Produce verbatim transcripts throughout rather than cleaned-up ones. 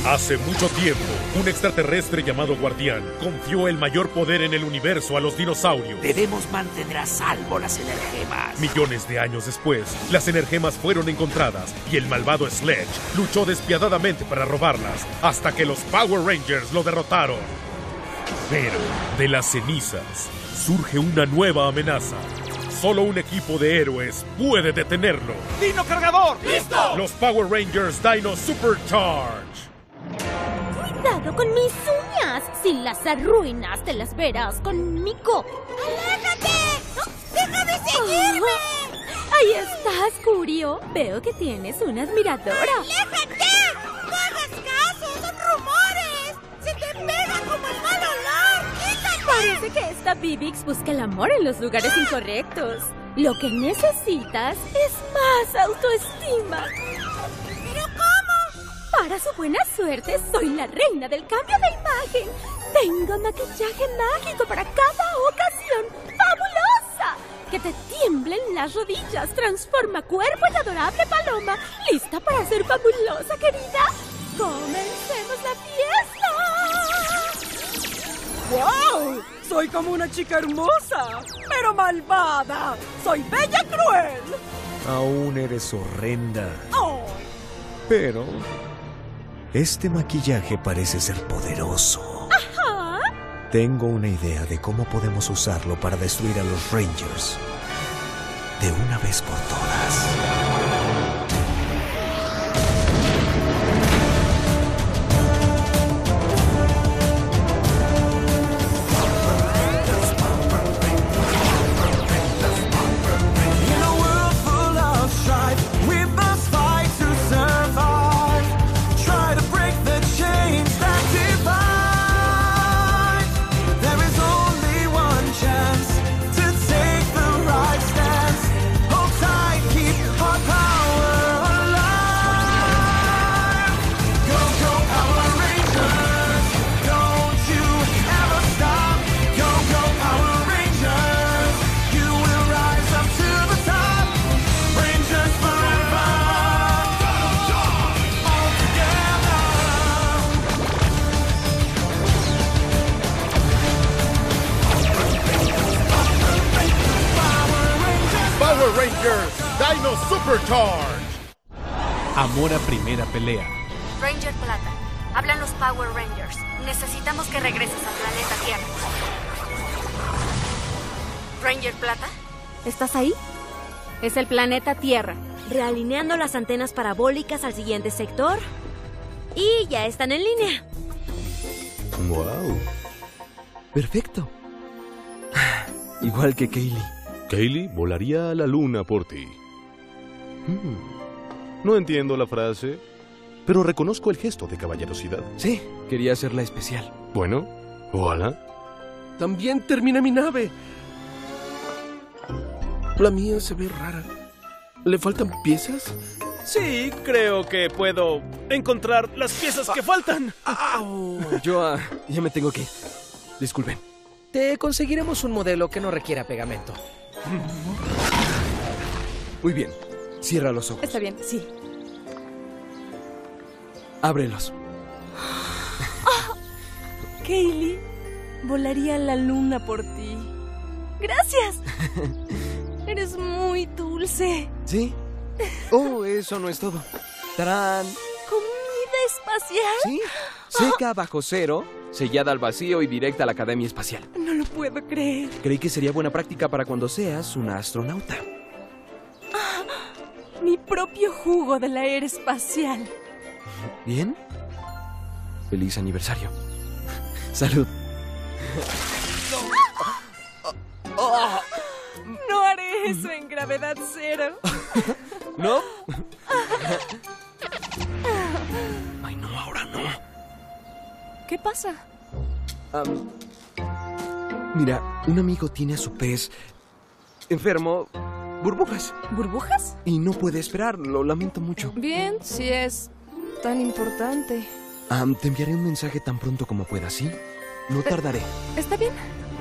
Hace mucho tiempo, un extraterrestre llamado Guardián confió el mayor poder en el universo a los dinosaurios. Debemos mantener a salvo las energemas. Millones de años después, las energemas fueron encontradas y el malvado Sledge luchó despiadadamente para robarlas hasta que los Power Rangers lo derrotaron. Pero de las cenizas surge una nueva amenaza. Solo un equipo de héroes puede detenerlo. ¡Dino cargador! ¡Listo! Los Power Rangers Dino Supercharge. ¡Cuidado con mis uñas! Si las arruinas, te las verás conmigo. ¡Aléjate! ¡No, ¡déjame seguirme! Oh, ahí estás, Curio. Veo que tienes una admiradora. ¡Aléjate! ¡No hagas caso! ¡Son rumores! ¡Se te pega como el mal olor! ¡Quítate! Parece que esta Bibix busca el amor en los lugares ¡Ah! Incorrectos. Lo que necesitas es más autoestima. ¿Pero cómo? Para su buena suerte, soy la reina del cambio de imagen. Tengo maquillaje mágico para cada ocasión. ¡Fabulosa! Que te tiemblen las rodillas. Transforma cuerpo en adorable paloma. ¿Lista para ser fabulosa, querida? ¡Comencemos la fiesta! ¡Wow! Soy como una chica hermosa, pero malvada. ¡Soy bella cruel! Aún eres horrenda. Oh. Pero este maquillaje parece ser poderoso. ¡Ajá! Tengo una idea de cómo podemos usarlo para destruir a los Rangers de una vez por todas. Rangers Dino Supercharge. Amor a primera pelea. Ranger Plata, hablan los Power Rangers. Necesitamos que regreses al planeta Tierra. Ranger Plata, ¿estás ahí? Es el planeta Tierra. Realineando las antenas parabólicas al siguiente sector. Y ya están en línea. ¡Wow! Perfecto. Igual que Kaylee. Kaylee volaría a la luna por ti. Hmm. No entiendo la frase, pero reconozco el gesto de caballerosidad. Sí, quería hacerla especial. Bueno, ojalá. También termina mi nave. La mía se ve rara. ¿Le faltan piezas? Sí, creo que puedo encontrar las piezas que faltan. Oh, yo uh, ya me tengo que ir. Disculpen. Te conseguiremos un modelo que no requiera pegamento. Muy bien. Cierra los ojos. Está bien, sí. Ábrelos. Oh, Kaylee, volaría a la luna por ti. Gracias. Eres muy dulce. ¿Sí? Oh, eso no es todo. ¡Tarán! ¿Comida espacial? Sí. Seca bajo cero, sellada al vacío y directa a la Academia Espacial. No lo puedo creer. Creí que sería buena práctica para cuando seas una astronauta. Ah, mi propio jugo de la era espacial. ¿Bien? Feliz aniversario. Salud. Oh, no haré eso en gravedad cero. ¿No? Ay, no, ahora no. ¿Qué pasa? Um, mira, un amigo tiene a su pez enfermo. Burbujas. ¿Burbujas? Y no puede esperar, lo lamento mucho. Bien, si es tan importante. Um, te enviaré un mensaje tan pronto como pueda, ¿sí? No tardaré. Está bien.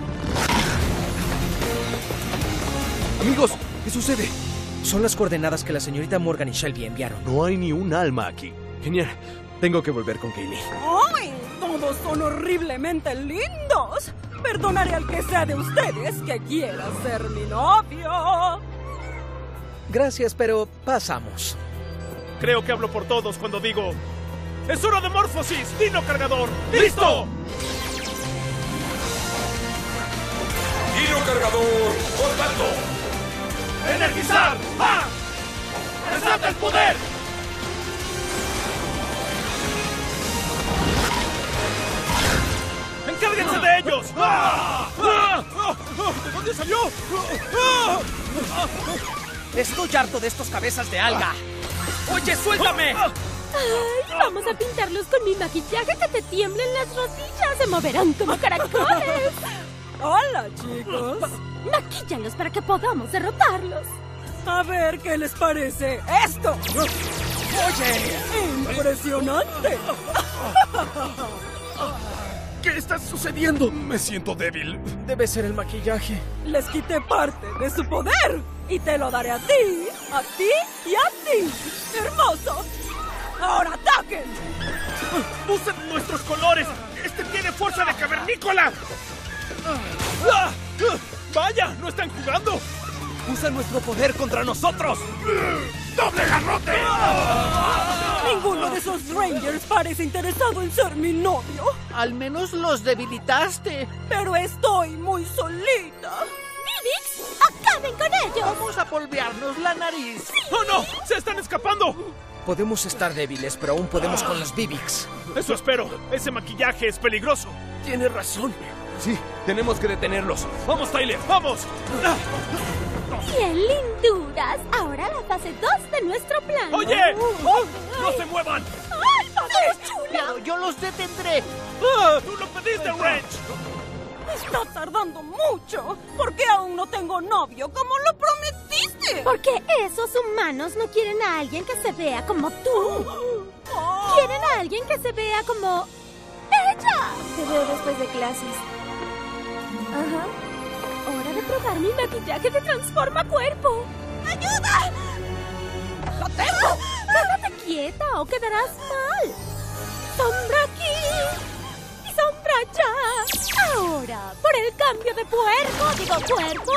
Amigos, ¿qué sucede? Son las coordenadas que la señorita Morgan y Shelby enviaron. No hay ni un alma aquí. Genial. Tengo que volver con Kaylee. ¡Ay! Todos son horriblemente lindos. Perdonaré al que sea de ustedes que quiera ser mi novio. Gracias, pero pasamos. Creo que hablo por todos cuando digo... ¡Es hora de Morphosis! ¡Dino cargador! ¡Listo! ¡Dino cargador! ¡Contacto! ¡Energizar! ¡Ah! ¡Desata el poder! ¡Encárguense de ellos! ¡Ah! ¡Ah! ¿De dónde salió? ¡Ah! Estoy harto de estos cabezas de alga. ¡Oye, suéltame! Ay, vamos a pintarlos con mi maquillaje que te tiemblen las rodillas. Se moverán como caracoles. Hola, chicos. Maquíllalos para que podamos derrotarlos. A ver qué les parece esto. ¡Oye! ¡Impresionante! ¿Qué está sucediendo? Me siento débil. Debe ser el maquillaje. Les quité parte de su poder y te lo daré a ti, a ti y a ti. ¡Hermoso! ¡Ahora ataquen! ¡Usen nuestros colores! ¡Este tiene fuerza de cavernícola! ¡Ah! ¡Vaya! ¡No están jugando! ¡Usa nuestro poder contra nosotros! ¡Doble garrote! Ninguno de esos Rangers parece interesado en ser mi novio. Al menos los debilitaste. Pero estoy muy solita. ¡Bibix! ¡Acaben con ellos! Vamos a polvearnos la nariz. ¡Oh, no! ¡Se están escapando! Podemos estar débiles, pero aún podemos con los Bibix. Eso espero. Ese maquillaje es peligroso. Tienes razón. Sí, tenemos que detenerlos. ¡Vamos, Tyler! ¡Vamos! ¡Bien linduras! Ahora la fase dos de nuestro plan. ¡Oye! ¡Oh! ¡No se muevan! ¡Ay, padre chula! Pero yo los detendré. ¡Ah! ¡Tú lo pediste, Wrench! Está tardando mucho. ¿Por qué aún no tengo novio como lo prometiste? Porque esos humanos no quieren a alguien que se vea como tú. Oh. Quieren a alguien que se vea como... ¡ella! Te veo después de clases. Ajá. Hora de probar mi maquillaje de transforma cuerpo. ¡Ayuda! ¡Lo tengo! Quédate quieta o quedarás mal. ¡Sombra aquí! ¡Y sombra allá! Ahora, por el cambio de puerco, digo cuerpo.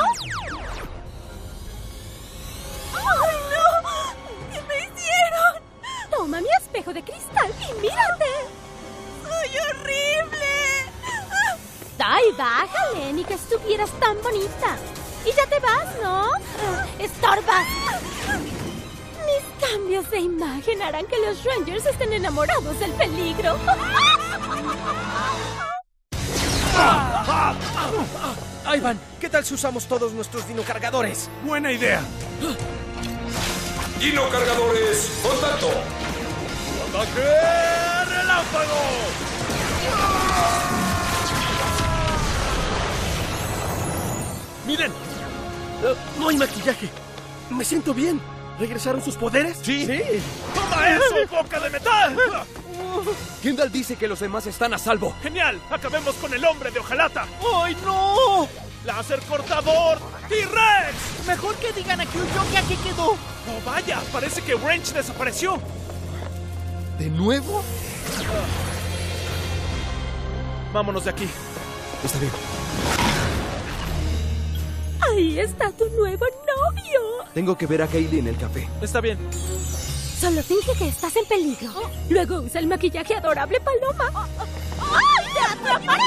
¡Ay, no! ¿Qué me hicieron? Toma mi espejo de cristal y mírate. ¡Soy horrible! ¡Ay, bájale! Ni que estuvieras tan bonita. Y ya te vas, ¿no? ¡Estorbas! Mis cambios de imagen harán que los Rangers estén enamorados del peligro. Ivan, ¿qué tal si usamos todos nuestros dinocargadores? Buena idea. Dino cargadores, contacto. ¡Ataque relámpago! ¡Miren! Uh, no hay maquillaje. Me siento bien. ¿Regresaron sus poderes? Sí. sí. ¡Toma eso, boca de metal! Kendall dice que los demás están a salvo. ¡Genial! ¡Acabemos con el hombre de hojalata! ¡Ay, no! ¡Láser cortador! ¡T-Rex! Mejor que digan a Q-Yo que aquí quedó. ¡Oh, vaya! Parece que Wrench desapareció. ¿De nuevo? Vámonos de aquí. Está bien. Ahí está tu nuevo novio. Tengo que ver a Kaylee en el café. Está bien. Solo finge que estás en peligro. Luego usa el maquillaje adorable paloma. ¡Ay, te atraparé!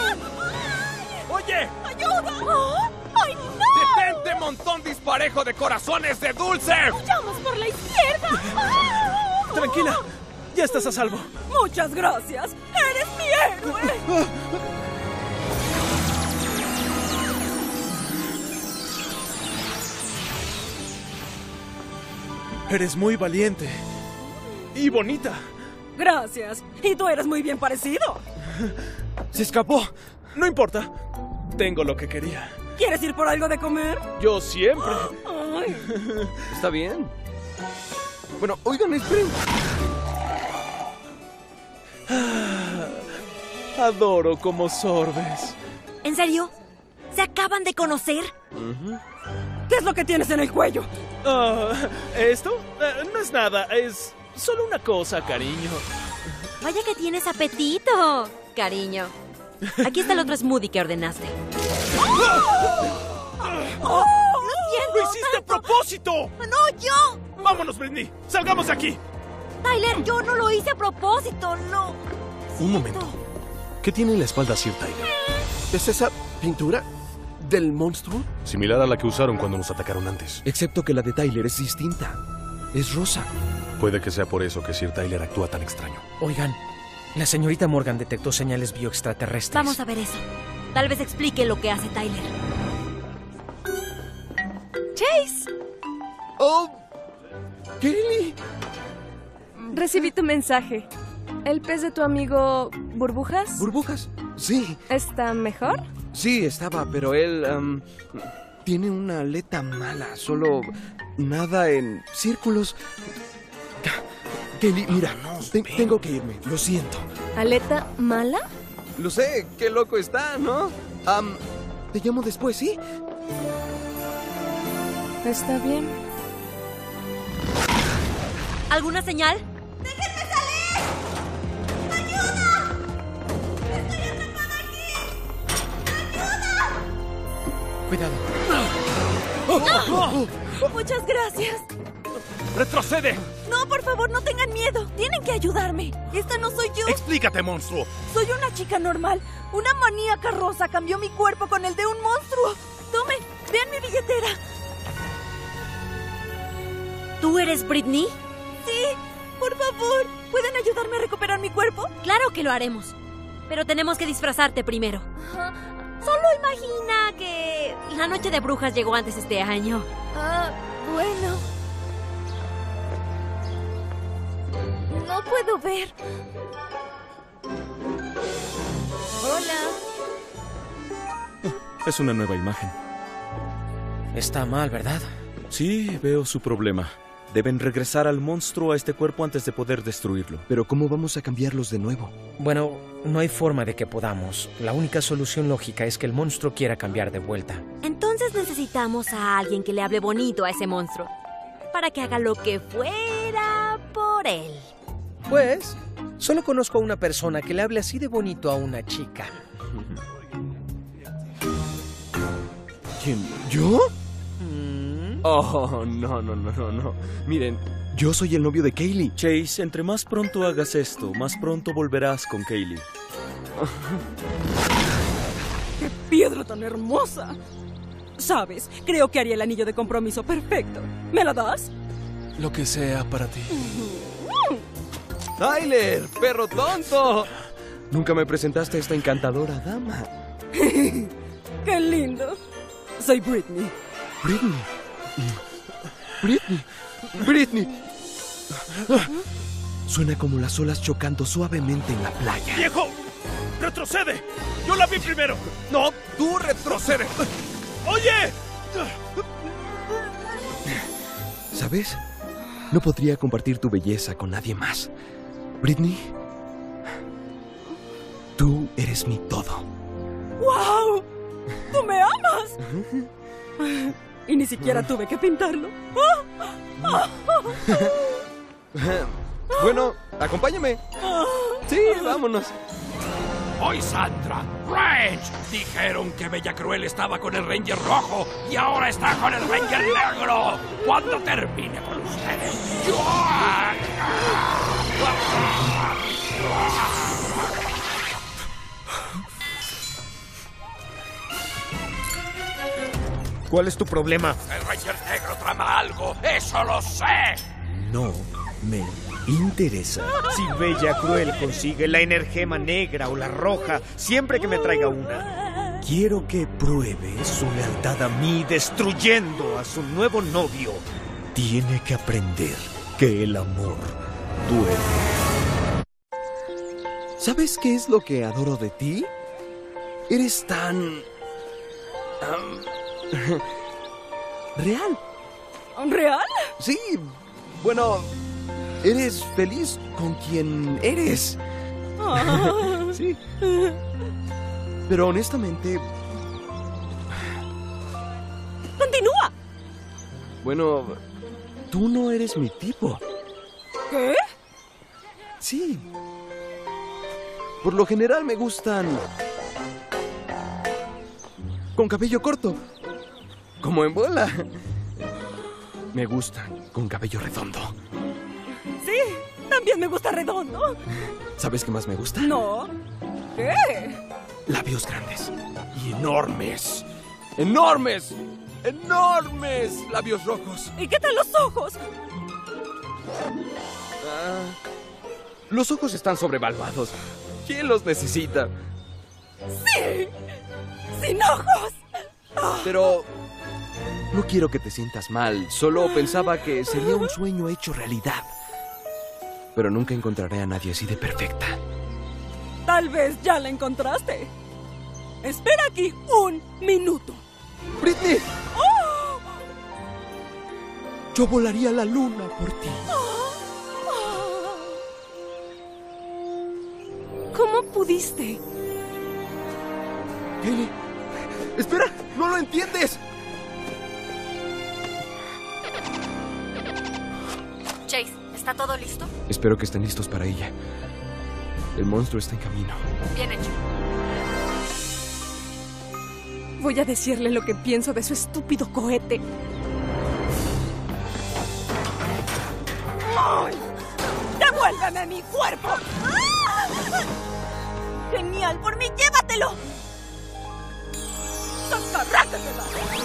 ¡Oye! ¡Ayuda! ¡Ay, no! ¡Detente, montón disparejo de corazones de dulce! ¡Huyamos por la izquierda! Tranquila, ya estás a salvo. Muchas gracias. ¡Eres mi héroe! Eres muy valiente. Y bonita. Gracias. Y tú eres muy bien parecido. Se escapó. No importa. Tengo lo que quería. ¿Quieres ir por algo de comer? Yo siempre. Ay. Está bien. Bueno, oigan, esperen. Adoro cómo sorbes. ¿En serio? ¿Se acaban de conocer? Uh-huh. ¿Qué es lo que tienes en el cuello? Uh, ¿Esto? Uh, no es nada, es solo una cosa, cariño. Vaya que tienes apetito, cariño. Aquí está el otro smoothie que ordenaste. ¡Oh! ¡Lo hiciste a propósito! ¡No, yo! ¡Vámonos, Britney! ¡Salgamos de aquí! Tyler, yo no lo hice a propósito, no. Un momento. ¿Qué tiene en la espalda Sir Tyler? ¿Es esa pintura del monstruo? Similar a la que usaron cuando nos atacaron antes. Excepto que la de Tyler es distinta. Es rosa. Puede que sea por eso que Sir Tyler actúa tan extraño. Oigan, la señorita Morgan detectó señales bioextraterrestres. Vamos a ver eso. Tal vez explique lo que hace Tyler. ¡Chase! ¡Oh! ¡Kaylee! Recibí tu mensaje. ¿El pez de tu amigo Burbujas? ¿Burbujas? Sí. ¿Está mejor? Sí, estaba, pero él um, tiene una aleta mala. Solo nada en círculos. Kaylee, mira, te tengo que irme. Lo siento. ¿Aleta mala? Lo sé, qué loco está, ¿no? Um, te llamo después, ¿sí? Está bien. ¿Alguna señal? ¡Déjenme salir! ¡Ayuda! ¡Estoy atrapada aquí! ¡Ayuda! Cuidado. ¡Oh! Muchas gracias. ¡Retrocede! No, por favor, no tengan miedo. Tienen que ayudarme. Esta no soy yo. ¡Explícate, monstruo! Soy una chica normal. Una maníaca rosa cambió mi cuerpo con el de un monstruo. Tomen, vean mi billetera. ¿Tú eres Britney? Sí, por favor. ¿Pueden ayudarme a recuperar mi cuerpo? Claro que lo haremos. Pero tenemos que disfrazarte primero. Solo imagina que la noche de brujas llegó antes este año. Ah, bueno. No puedo ver. Hola. Es una nueva imagen. Está mal, ¿verdad? Sí, veo su problema. Deben regresar al monstruo a este cuerpo antes de poder destruirlo. Pero ¿cómo vamos a cambiarlos de nuevo? Bueno, no hay forma de que podamos. La única solución lógica es que el monstruo quiera cambiar de vuelta. Entonces necesitamos a alguien que le hable bonito a ese monstruo. Para que haga lo que fuera por él. Pues, solo conozco a una persona que le hable así de bonito a una chica. ¿Quién? ¿Yo? Oh, no, no, no, no, no. Miren, yo soy el novio de Kaylee. Chase, entre más pronto hagas esto, más pronto volverás con Kaylee. ¡Qué piedra tan hermosa! ¿Sabes? Creo que haría el anillo de compromiso perfecto. ¿Me la das? Lo que sea para ti. ¡Tyler! ¡Perro tonto! Nunca me presentaste a esta encantadora dama. ¡Qué lindo! Soy Britney. Britney. Britney. Britney. Suena como las olas chocando suavemente en la playa. ¡Viejo! ¡Retrocede! ¡Yo la vi primero! ¡No! ¡Tú retrocede! ¡Oye! ¿Sabes? No podría compartir tu belleza con nadie más. Britney, tú eres mi todo. ¡Wow! ¡Tú me amas! Y ni siquiera tuve que pintarlo. Bueno, acompáñame. Sí, vámonos. ¡Hoy, Sandra! ¡Ranch! Dijeron que Bella Cruel estaba con el Ranger rojo y ahora está con el Ranger negro. ¿Cuándo termine con ustedes? ¡Yo! ¿Cuál es tu problema? El Ranger negro trama algo. ¡Eso lo sé! No me interesa. Si Bella Cruel consigue la energema negra o la roja, siempre que me traiga una, quiero que pruebe su lealtad a mí destruyendo a su nuevo novio. Tiene que aprender que el amor duele. ¿Sabes qué es lo que adoro de ti? Eres tan... Um, real. ¿Real? Sí, bueno, eres feliz con quien eres. Ah. Sí. Pero honestamente... ¡Continúa! Bueno, tú no eres mi tipo. ¿Qué? Sí. Por lo general me gustan con cabello corto, como en bola. Me gustan con cabello redondo. Sí, también me gusta redondo. ¿Sabes qué más me gusta? No. ¿Qué? Labios grandes y enormes. ¡Enormes! ¡Enormes! Labios rojos. ¿Y qué tal los ojos? Ah, los ojos están sobrevaluados. ¿Quién los necesita? ¡Sí! ¡Sin ojos! Pero no quiero que te sientas mal. Solo pensaba que sería un sueño hecho realidad. Pero nunca encontraré a nadie así de perfecta. Tal vez ya la encontraste. Espera aquí un minuto. ¡Britney! ¡Oh! Yo volaría a la luna por ti. ¿Cómo pudiste? Kaylee, espera, no lo entiendes. Chase, ¿está todo listo? Espero que estén listos para ella. El monstruo está en camino. Bien hecho. Voy a decirle lo que pienso de su estúpido cohete. ¡Ay! ¡Devuélveme mi cuerpo! ¡Genial! ¡Por mí, llévatelo! ¡Arráncatela!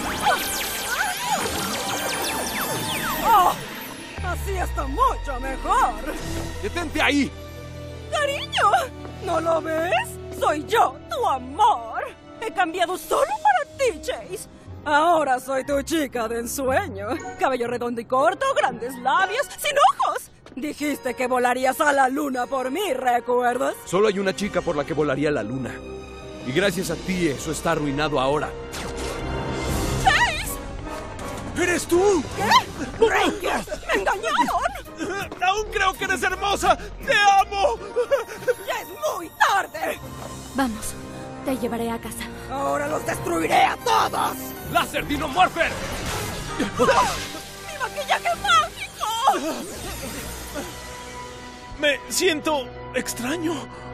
¡Oh! Así está mucho mejor. ¡Detente ahí! ¡Cariño! ¿No lo ves? Soy yo, tu amor. He cambiado solo para ti, Chase. Ahora soy tu chica de ensueño. Cabello redondo y corto, grandes labios, sin ojos. Dijiste que volarías a la luna por mí, ¿recuerdas? Solo hay una chica por la que volaría a la luna. Y gracias a ti eso está arruinado ahora. ¡Chase! ¡Eres tú! ¿Qué? ¡Rangers! ¡Me engañaron! ¡Aún creo que eres hermosa! ¡Te amo! ¡Ya es muy tarde! Vamos, te llevaré a casa. ¡Ahora los destruiré a todos! ¡Láser Dinomorpher! ¡Mi maquillaje mágico! Me siento extraño.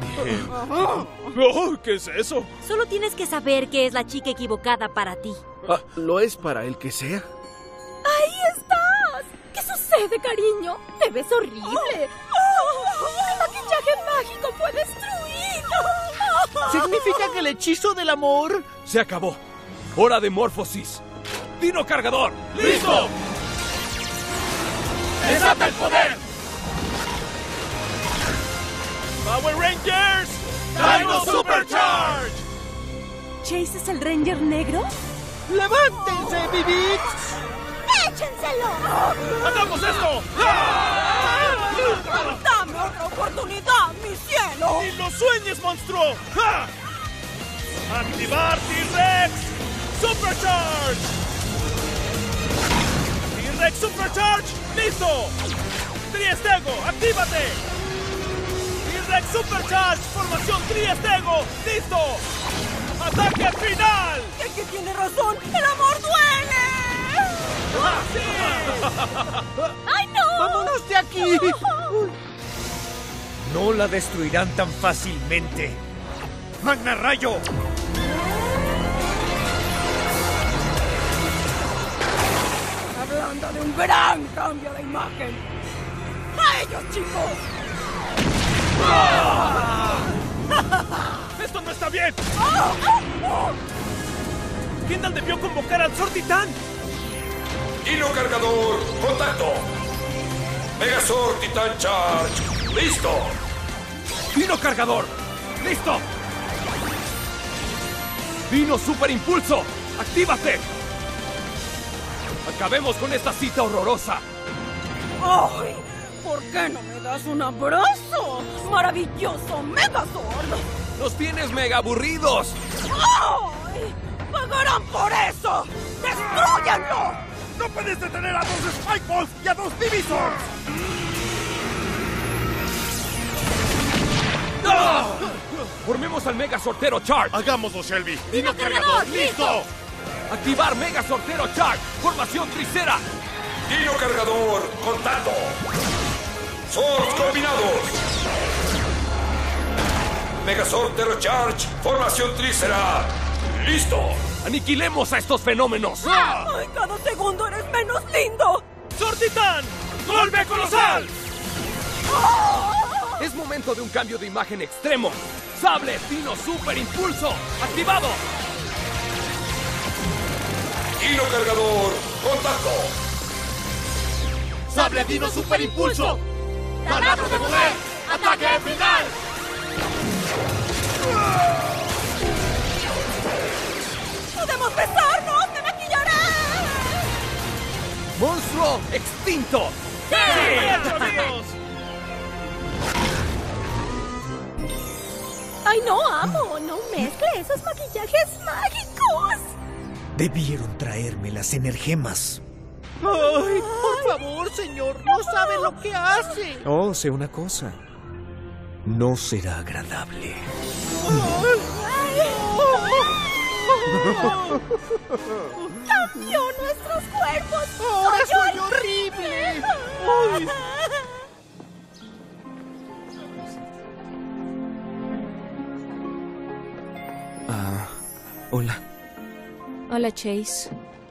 Oh, ¿qué es eso? Solo tienes que saber que es la chica equivocada para ti. Ah, ¿lo es para el que sea? ¡Ahí estás! ¿Qué sucede, cariño? Te ves horrible. Oh, ¡mi maquillaje mágico fue destruido! ¿Significa que el hechizo del amor Se acabó. Hora de Morphosis. Dino Cargador. ¡Listo! ¡Desata el poder! ¡Power Rangers! ¡Dino Supercharge! ¿Chase es el Ranger negro? ¡Levántense, Bibits! ¡Échenselo! ¡Hagamos esto! ¡Dame otra oportunidad, mi cielo! ¡Y lo sueñes, monstruo! ¡Ja! ¡Activar T-Rex Supercharge! ¡T-Rex Supercharge! ¡Listo! ¡Triestego! ¡Actívate! ¡T-Rex Supercharge! ¡Formación Triestego! ¡Listo! ¡Ataque final! ¡Es que tiene razón! ¡El amor duele! ¡Ah, sí! ¡Ay, no! ¡Vámonos de aquí! No la destruirán tan fácilmente. ¡Magna Rayo! Hablando de un gran cambio de imagen. ¡A ellos, chicos! ¡Esto no está bien! ¡Oh, oh, oh! Kendall debió convocar al Sword Titán. Dino Cargador, contacto. Megazord Titan Charge, listo. Dino Cargador. Listo. Dino Super Impulso. Actívate. Acabemos con esta cita horrorosa. ¡Ay! ¿Por qué no me das un abrazo? ¡Maravilloso Megazord! ¡Nos tienes mega aburridos! ¡Ay! ¡Pagarán por eso! ¡Destrúyanlo! ¡No puedes detener a dos Spike Balls y a dos Divisors! ¡Ah! Formemos al Mega Sortero Charge. ¡Hagámoslo, Shelby! ¡Dino Cargador, listo! Activar Mega Sortero Charge. Formación Tricera. Dino Cargador, contacto. Swords combinados. Megazord Terror Charge, formación Trícera. ¡Listo! ¡Aniquilemos a estos fenómenos! ¡Ay, cada segundo eres menos lindo! ¡Sor-Titán! ¡Golpe colosal! Es momento de un cambio de imagen extremo. ¡Sable Dino Super Impulso! ¡Activado! Dino Cargador, contacto. ¡Sable Dino Super Impulso! ¡Taladro de poder! ¡Ataque final! ¡Podemos besarnos! ¡Me maquillaré! ¡Monstruo extinto! ¡Sí! amigos! ¡Ay, no, amo! No mezcle esos maquillajes mágicos. Debieron traerme las energemas. ¡Ay, por favor, señor! ¡No sabe lo que hace! Oh, sé una cosa. No será agradable. ¡Cambió nuestros cuerpos! ¡Ahora soy horrible! ¡Ay! Ah, hola. Hola, Chase.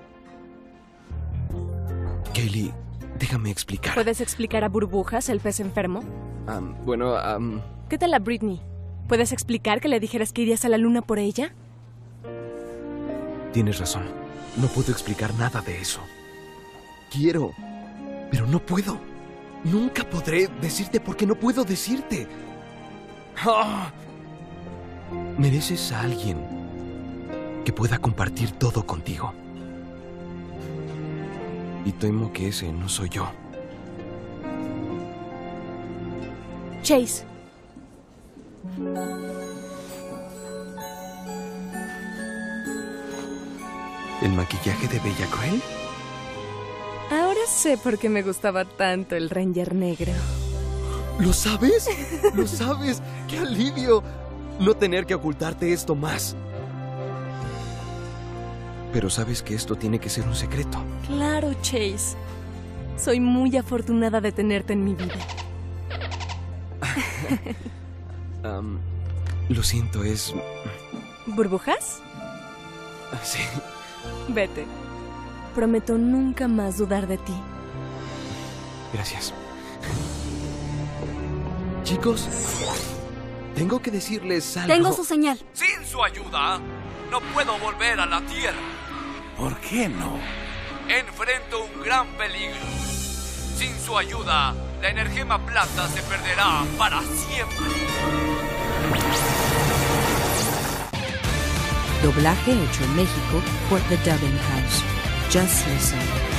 Kaylee, déjame explicar. ¿Puedes explicar a Burbujas, el pez enfermo? Um, bueno, um... ¿Qué tal a Britney? ¿Puedes explicar que le dijeras que irías a la luna por ella? Tienes razón. No puedo explicar nada de eso. Quiero, pero no puedo. Nunca podré decirte porque no puedo decirte. ¡Ah! Mereces a alguien que pueda compartir todo contigo. Y temo que ese no soy yo. Chase. ¿El maquillaje de Bella Cruel? Ahora sé por qué me gustaba tanto el Ranger negro. ¿Lo sabes? ¿Lo sabes? ¡Qué alivio! No tener que ocultarte esto más. Pero sabes que esto tiene que ser un secreto. Claro, Chase. Soy muy afortunada de tenerte en mi vida. um, lo siento, es... ¿Burbujas? Sí. Vete. Prometo nunca más dudar de ti. Gracias. Chicos, tengo que decirles algo. Tengo su señal. Sin su ayuda, no puedo volver a la Tierra. ¿Por qué no? Enfrento un gran peligro. Sin su ayuda, la energema plata se perderá para siempre. Doblaje hecho en México por The Dubbing House. Just Listen.